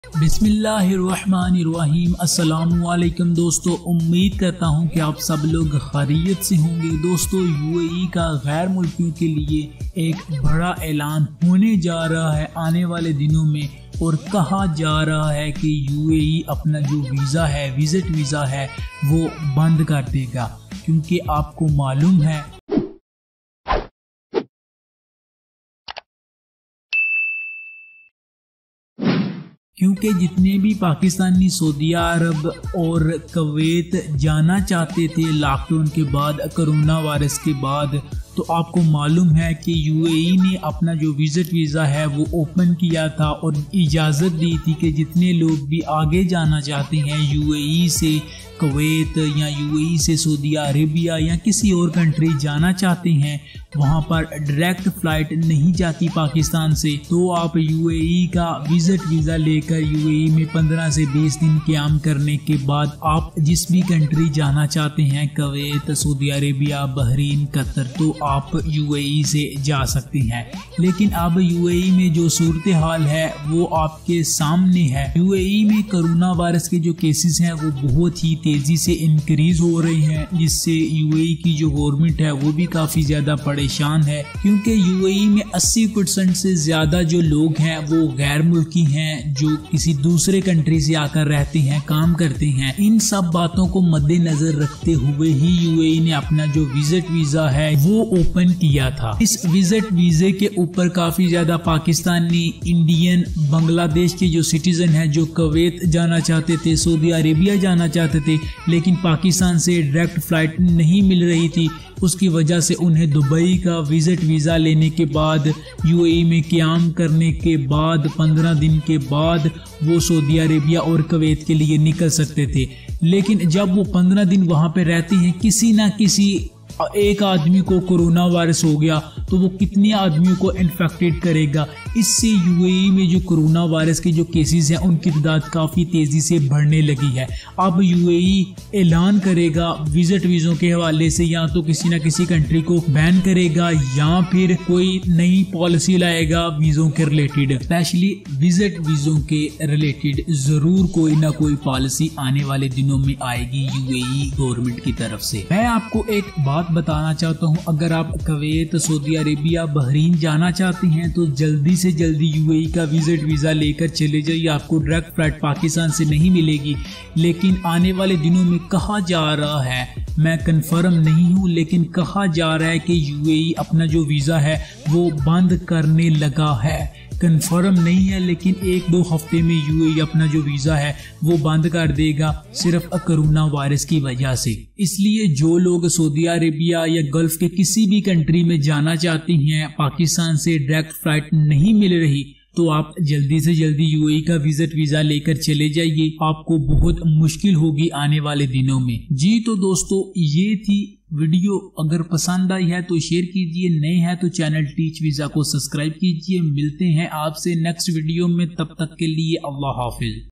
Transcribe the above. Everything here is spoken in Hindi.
बिस्मिल्लाहिर्रहमानिर्रहीम। अस्सलामुअलैकुम दोस्तों, उम्मीद करता हूं कि आप सब लोग खैरियत से होंगे। दोस्तों, यूएई का गैर मुल्कियों के लिए एक बड़ा ऐलान होने जा रहा है आने वाले दिनों में, और कहा जा रहा है कि यूएई अपना जो वीज़ा है, विजिट वीज़ा है, वो बंद कर देगा। क्योंकि आपको मालूम है क्योंकि जितने भी पाकिस्तानी सऊदी अरब और कुवैत जाना चाहते थे लॉकडाउन के बाद, कोरोना वायरस के बाद, तो आपको मालूम है कि यूएई ने अपना जो विजिट वीज़ा है वो ओपन किया था और इजाज़त दी थी कि जितने लोग भी आगे जाना चाहते हैं यूएई से कुवैत या यूएई से सऊदी अरेबिया या किसी और कंट्री जाना चाहते हैं, वहां पर डायरेक्ट फ्लाइट नहीं जाती पाकिस्तान से, तो आप यूएई का विजिट वीज़ा लेकर यूएई में 15 से 20 दिन क़याम करने के बाद आप जिस भी कंट्री जाना चाहते हैं, Kuwait, Saudi Arabia, Bahrain, Qatar, तो आप यूएई से जा सकते हैं। लेकिन अब यूएई में जो सूरत हाल है वो आपके सामने है। यूएई में कोरोना वायरस के जो केसेस हैं वो बहुत ही तेजी से इंक्रीज हो रहे हैं, जिससे यूएई की जो गवर्नमेंट है वो भी काफी ज्यादा परेशान है। क्योंकि यूएई में 80% से ज्यादा जो लोग हैं वो गैर मुल्की हैं, जो किसी दूसरे कंट्री से आकर रहते हैं, काम करते हैं। इन सब बातों को मद्देनजर रखते हुए ही यूएई ने अपना जो विजिट वीजा है वो ओपन किया था। इस विजिट वीजे के ऊपर काफी ज्यादा पाकिस्तानी, इंडियन, बांग्लादेश के जो सिटीजन हैं, जो कुवैत जाना चाहते थे, सऊदी अरेबिया जाना चाहते थे, लेकिन पाकिस्तान से डायरेक्ट फ्लाइट नहीं मिल रही थी, उसकी वजह से उन्हें दुबई का विजिट वीज़ा लेने के बाद, यूएई में क़याम करने के बाद 15 दिन के बाद वो सऊदी अरेबिया और कुवैत के लिए निकल सकते थे। लेकिन जब वो 15 दिन वहाँ पे रहते हैं, किसी ना किसी एक आदमी को कोरोना वायरस हो गया तो वो कितने आदमियों को इन्फेक्टेड करेगा। इससे यूएई में जो कोरोना वायरस के जो केसेस हैं उनकी तादाद काफ़ी तेज़ी से बढ़ने लगी है। अब यूएई ऐलान करेगा विजिट वीज़ों के हवाले से, या तो किसी ना किसी कंट्री को बैन करेगा या फिर कोई नई पॉलिसी लाएगा वीज़ों के रिलेटेड। स्पेशली विजिट वीज़ों के रिलेटेड ज़रूर कोई ना कोई पॉलिसी आने वाले दिनों में आएगी यूएई गवर्नमेंट की तरफ से। मैं आपको एक बात बताना चाहता हूं, अगर आप कुवैत, सऊदी अरेबिया, बहरीन जाना चाहते हैं तो जल्दी से जल्दी यूएई का विजिट वीज़ा लेकर चले जाइए। आपको डायरेक्ट फ्लाइट पाकिस्तान से नहीं मिलेगी। लेकिन आने वाले दिनों में कहा जा रहा है, मैं कंफर्म नहीं हूं, लेकिन कहा जा रहा है कि यूएई अपना जो वीज़ा है वो बंद करने लगा है। कंफर्म नहीं है, लेकिन 1-2 हफ्ते में यूएई अपना जो वीज़ा है वो बंद कर देगा, सिर्फ कोरोना वायरस की वजह से। इसलिए जो लोग सऊदी अरेबिया या गल्फ के किसी भी कंट्री में जाना चाहते हैं, पाकिस्तान से डायरेक्ट फ्लाइट नहीं मिल रही, तो आप जल्दी से जल्दी यूएई का विजिट वीज़ा लेकर चले जाइए। आपको बहुत मुश्किल होगी आने वाले दिनों में। जी तो दोस्तों, ये थी वीडियो। अगर पसंद आई है तो शेयर कीजिए, नए हैं तो चैनल टीच वीज़ा को सब्सक्राइब कीजिए। मिलते हैं आपसे नेक्स्ट वीडियो में, तब तक के लिए अल्लाह हाफिज।